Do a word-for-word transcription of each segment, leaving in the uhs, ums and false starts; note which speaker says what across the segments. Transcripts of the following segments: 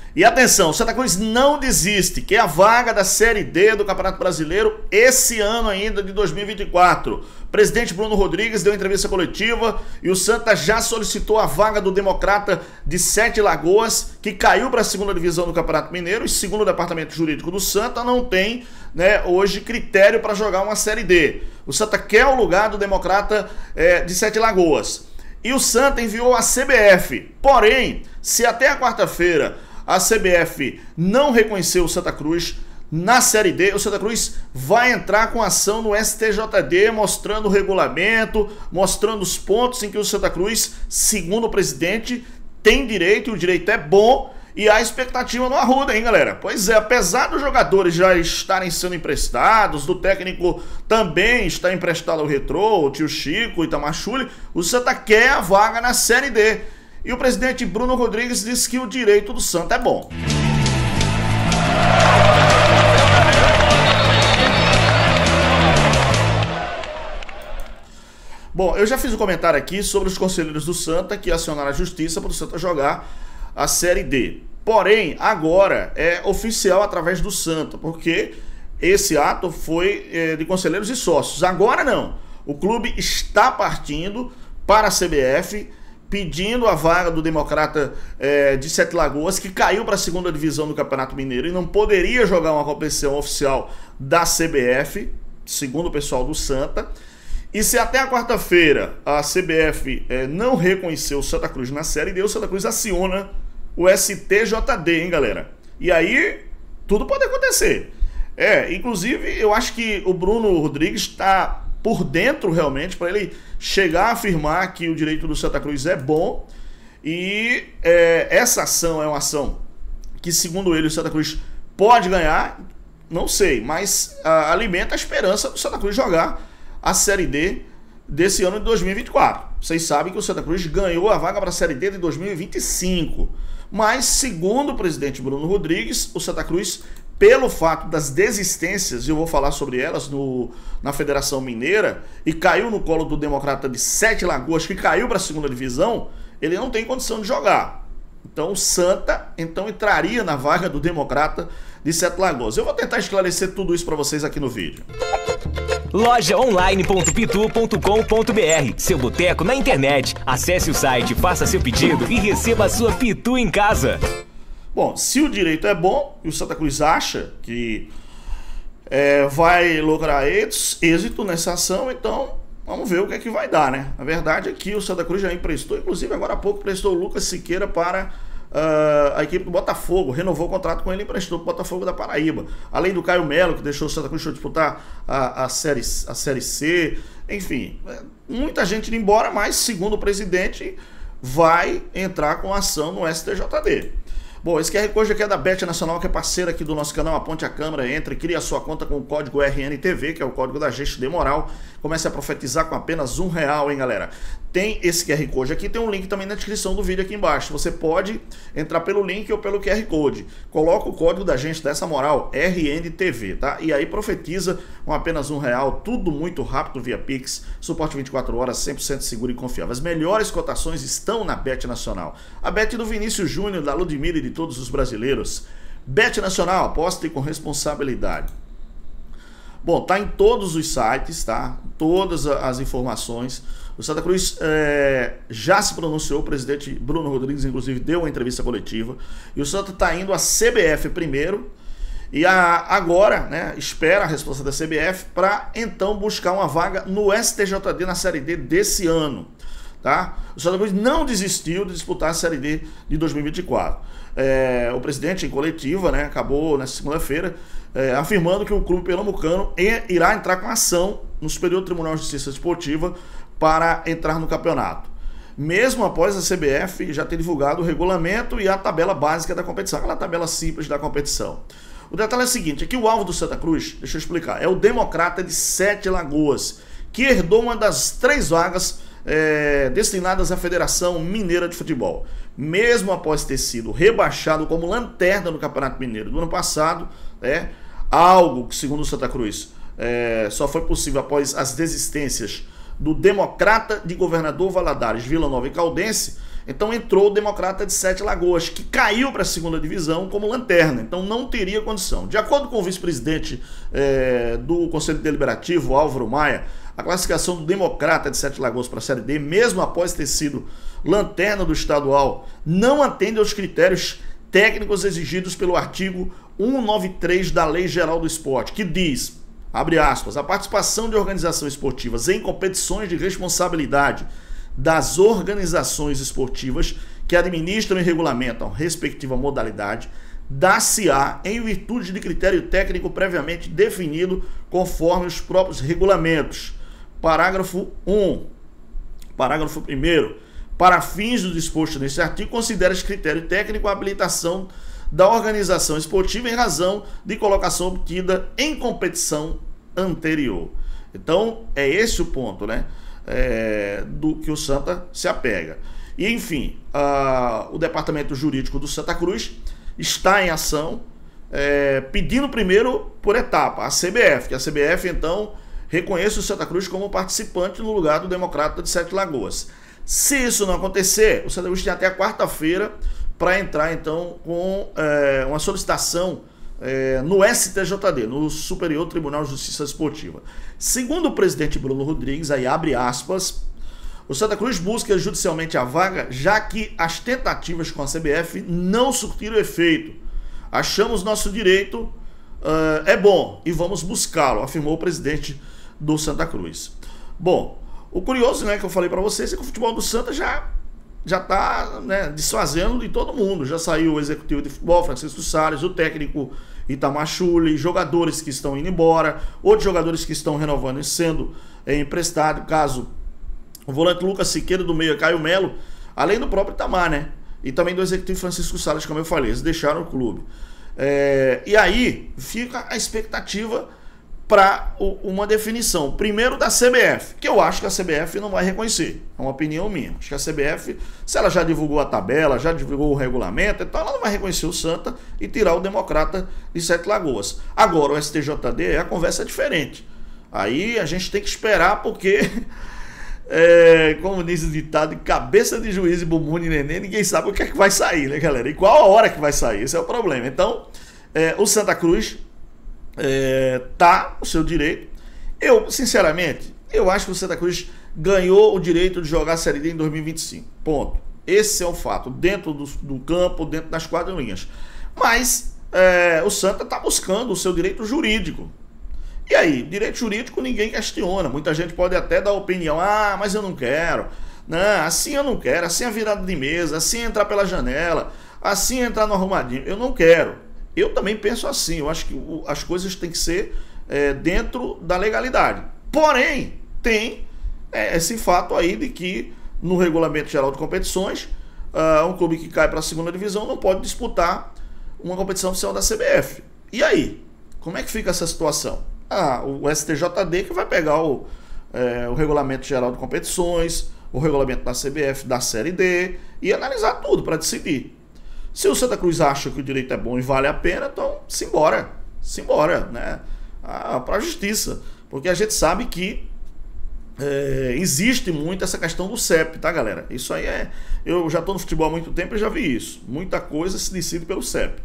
Speaker 1: E atenção, o Santa Cruz não desiste, que é a vaga da Série D do Campeonato Brasileiro esse ano ainda de dois mil e vinte e quatro. O presidente Bruno Rodrigues deu entrevista coletiva e o Santa já solicitou a vaga do Democrata de Sete Lagoas, que caiu para a segunda divisão do Campeonato Mineiro e, segundo o departamento jurídico do Santa, não tem, né, hoje critério para jogar uma Série D. O Santa quer o lugar do Democrata é, de Sete Lagoas. E o Santa enviou a C B F. Porém, se até a quarta-feira a C B F não reconheceu o Santa Cruz na Série D, o Santa Cruz vai entrar com ação no S T J D, mostrando o regulamento, mostrando os pontos em que o Santa Cruz, segundo o presidente, tem direito, e o direito é bom, e há expectativa no Arruda, hein, galera? Pois é, apesar dos jogadores já estarem sendo emprestados, do técnico também está emprestado ao Retrô, o tio Chico, o Itamar Schulli, o Santa quer a vaga na Série D. E o presidente Bruno Rodrigues disse que o direito do Santa é bom. Bom, eu já fiz um comentário aqui sobre os conselheiros do Santa que acionaram a justiça para o Santa jogar a Série D. Porém, agora é oficial através do Santa, porque esse ato foi é, de conselheiros e sócios. Agora não. O clube está partindo para a C B F, pedindo a vaga do Democrata é, de Sete Lagoas, que caiu para a segunda divisão do Campeonato Mineiro e não poderia jogar uma competição oficial da C B F, segundo o pessoal do Santa. E se até a quarta-feira a C B F é, não reconheceu o Santa Cruz na Série D, o Santa Cruz aciona o S T J D, hein, galera? E aí, tudo pode acontecer. É, inclusive, eu acho que o Bruno Rodrigues está por dentro realmente, para ele chegar a afirmar que o direito do Santa Cruz é bom. E é, essa ação é uma ação que, segundo ele, o Santa Cruz pode ganhar, não sei, mas a, alimenta a esperança do Santa Cruz jogar a Série D desse ano de dois mil e vinte e quatro. Vocês sabem que o Santa Cruz ganhou a vaga para a Série D de dois mil e vinte e cinco. Mas, segundo o presidente Bruno Rodrigues, o Santa Cruz, pelo fato das desistências, e eu vou falar sobre elas no, na Federação Mineira, e caiu no colo do Democrata de Sete Lagoas, que caiu para a segunda divisão, ele não tem condição de jogar. Então o Santa então entraria na vaga do Democrata de Sete Lagoas. Eu vou tentar esclarecer tudo isso para vocês aqui no vídeo.
Speaker 2: loja online ponto pitu ponto com ponto br, seu boteco na internet. Acesse o site, faça seu pedido e receba a sua Pitu em casa.
Speaker 1: Bom, se o direito é bom e o Santa Cruz acha que é, vai lograr êxito nessa ação, então vamos ver o que é que vai dar, né? A verdade é que o Santa Cruz já emprestou, inclusive agora há pouco prestou o Lucas Siqueira para uh, a equipe do Botafogo, renovou o contrato com ele e emprestou para o Botafogo da Paraíba. Além do Caio Melo, que deixou o Santa Cruz disputar a, a, série, a Série C, enfim, muita gente indo embora, mas segundo o presidente vai entrar com ação no S T J D. Bom, esse Q R Code aqui é da Bet Nacional, que é parceira aqui do nosso canal. Aponte a câmera, entre, crie a sua conta com o código R N T V, que é o código da Geste de Moral. Comece a profetizar com apenas um real, hein, galera? Tem esse Q R Code aqui, tem um link também na descrição do vídeo aqui embaixo. Você pode entrar pelo link ou pelo Q R Code. Coloca o código da Gente Dessa Moral, R N T V, tá? E aí profetiza com apenas um real, tudo muito rápido via Pix, suporte vinte e quatro horas, cem por cento seguro e confiável. As melhores cotações estão na Bet Nacional. A Bet do Vinícius Júnior, da Ludmilla e de todos os brasileiros. Bet Nacional, aposte com responsabilidade. Bom, tá em todos os sites, tá? Todas as informações. O Santa Cruz é, já se pronunciou, o presidente Bruno Rodrigues, inclusive, deu uma entrevista coletiva. E o Santa tá indo à C B F primeiro. E a, agora, né, espera a resposta da C B F para então buscar uma vaga no S T J D na Série D desse ano. Tá? O Santa Cruz não desistiu de disputar a Série D de dois mil e vinte e quatro. É, o presidente em coletiva, né, acabou nessa segunda-feira é, afirmando que o clube pernambucano irá entrar com ação no Superior Tribunal de Justiça Desportiva para entrar no campeonato, mesmo após a C B F já ter divulgado o regulamento e a tabela básica da competição, aquela tabela simples da competição. O detalhe é o seguinte, aqui o alvo do Santa Cruz, deixa eu explicar, é o Democrata de Sete Lagoas, que herdou uma das três vagas É, destinadas à Federação Mineira de Futebol. Mesmo após ter sido rebaixado como lanterna no Campeonato Mineiro do ano passado, é, algo que, segundo o Santa Cruz, é, só foi possível após as desistências do Democrata de Governador Valadares, Vila Nova e Caldense, Então entrou o Democrata de Sete Lagoas, que caiu para a segunda divisão como lanterna, então não teria condição. De acordo com o vice-presidente é, do Conselho Deliberativo, Álvaro Maia, a classificação do Democrata de Sete Lagoas para a Série D, mesmo após ter sido lanterna do estadual, não atende aos critérios técnicos exigidos pelo artigo cento e noventa e três da Lei Geral do Esporte, que diz, abre aspas, a participação de organizações esportivas em competições de responsabilidade das organizações esportivas que administram e regulamentam a respectiva modalidade, dá-se-á em virtude de critério técnico previamente definido conforme os próprios regulamentos. Parágrafo um. Parágrafo primeiro. Para fins do disposto neste artigo, considera esse critério técnico a habilitação da organização esportiva em razão de colocação obtida em competição anterior. Então, é esse o ponto, né? É, do que o Santa se apega. E, enfim, a, o Departamento Jurídico do Santa Cruz está em ação, é, pedindo primeiro por etapa a C B F, que a C B F, então, reconheça o Santa Cruz como participante no lugar do Democrata de Sete Lagoas. Se isso não acontecer, o Santa Cruz tem até a quarta-feira para entrar, então, com é, uma solicitação é, no S T J D, no Superior Tribunal de Justiça Esportiva. Segundo o presidente Bruno Rodrigues, aí abre aspas, o Santa Cruz busca judicialmente a vaga, já que as tentativas com a C B F não surtiram efeito. Achamos nosso direito uh, é bom e vamos buscá-lo, afirmou o presidente do Santa Cruz. Bom, o curioso, né, que eu falei para vocês é que o futebol do Santa já já está, né, desfazendo de todo mundo. Já saiu o executivo de futebol, Francisco Salles, o técnico Itamar Schulli, jogadores que estão indo embora, outros jogadores que estão renovando e sendo é, emprestados, caso o volante Lucas Siqueira do meio, Caio Melo, além do próprio Itamar, né? E também do executivo Francisco Salles, como eu falei, eles deixaram o clube. É, e aí fica a expectativa para uma definição, primeiro da C B F, que eu acho que a C B F não vai reconhecer, é uma opinião minha. Acho que a C B F, se ela já divulgou a tabela, já divulgou o regulamento, então ela não vai reconhecer o Santa e tirar o Democrata de Sete Lagoas. Agora o S T J D, a conversa é diferente. Aí a gente tem que esperar, porque, é, como diz o ditado, cabeça de juiz e bumbum de neném, ninguém sabe o que é que vai sair, né, galera? E qual a hora que vai sair, esse é o problema. Então, é, o Santa Cruz É, tá no seu direito. Eu, sinceramente, eu acho que o Santa Cruz ganhou o direito de jogar a Série D em dois mil e vinte e cinco. Ponto. Esse é o fato, dentro do, do campo, dentro das quatro linhas. Mas é, o Santa está buscando o seu direito jurídico. E aí, direito jurídico ninguém questiona. Muita gente pode até dar opinião. Ah, mas eu não quero. Não, assim eu não quero. Assim é virada de mesa. Assim é entrar pela janela. Assim é entrar no arrumadinho. Eu não quero. Eu também penso assim, eu acho que o, as coisas têm que ser é, dentro da legalidade. Porém, tem é, esse fato aí de que no Regulamento Geral de Competições, uh, um clube que cai para a segunda divisão não pode disputar uma competição oficial da C B F. E aí? Como é que fica essa situação? Ah, o S T J D que vai pegar o, é, o Regulamento Geral de Competições, o regulamento da C B F da Série D e analisar tudo para decidir. Se o Santa Cruz acha que o direito é bom e vale a pena, então simbora, simbora, né? Ah, para a justiça. Porque a gente sabe que é, existe muito essa questão do C E P, tá, galera? Isso aí é... Eu já estou no futebol há muito tempo e já vi isso. Muita coisa se decide pelo C E P.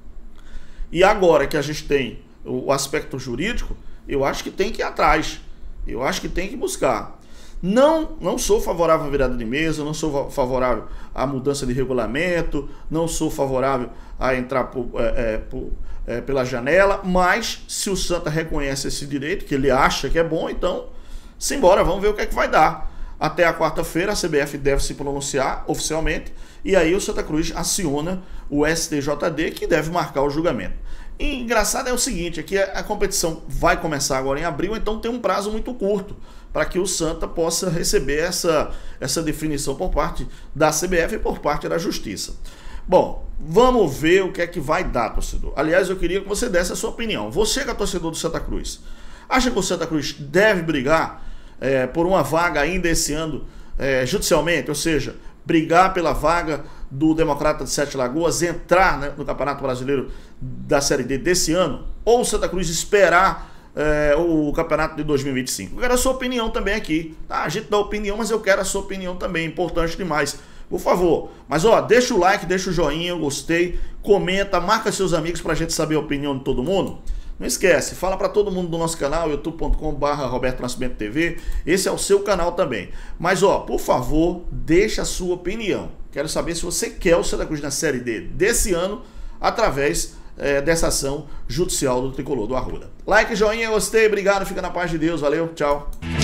Speaker 1: E agora que a gente tem o aspecto jurídico, eu acho que tem que ir atrás. Eu acho que tem que buscar. Não, não sou favorável à virada de mesa, não sou favorável à mudança de regulamento, não sou favorável a entrar por, é, é, por, é, pela janela, mas se o Santa reconhece esse direito, que ele acha que é bom, então simbora, vamos ver o que é que vai dar. Até a quarta-feira a C B F deve se pronunciar oficialmente e aí o Santa Cruz aciona o S T J D, que deve marcar o julgamento. E engraçado é o seguinte, é que a competição vai começar agora em abril, então tem um prazo muito curto para que o Santa possa receber essa, essa definição por parte da C B F e por parte da Justiça. Bom, vamos ver o que é que vai dar, torcedor. Aliás, eu queria que você desse a sua opinião. Você que é torcedor do Santa Cruz, acha que o Santa Cruz deve brigar é, por uma vaga ainda esse ano é, judicialmente, ou seja, brigar pela vaga do Democrata de Sete Lagoas, entrar, né, no Campeonato Brasileiro da Série D desse ano, ou o Santa Cruz esperar é, o Campeonato de dois mil e vinte e cinco? Eu quero a sua opinião também aqui, tá? A gente dá opinião, mas eu quero a sua opinião também, importante demais. Por favor. Mas ó, deixa o like, deixa o joinha, eu gostei, comenta, marca seus amigos pra gente saber a opinião de todo mundo. Não esquece, fala para todo mundo do nosso canal, youtube ponto com barra Roberto Nascimento T V. Esse é o seu canal também. Mas ó, por favor, deixa a sua opinião. Quero saber se você quer o Santa Cruz na Série D desse ano, através é, dessa ação judicial do Tricolor do Arruda. Like, joinha, gostei, obrigado, fica na paz de Deus, valeu, tchau.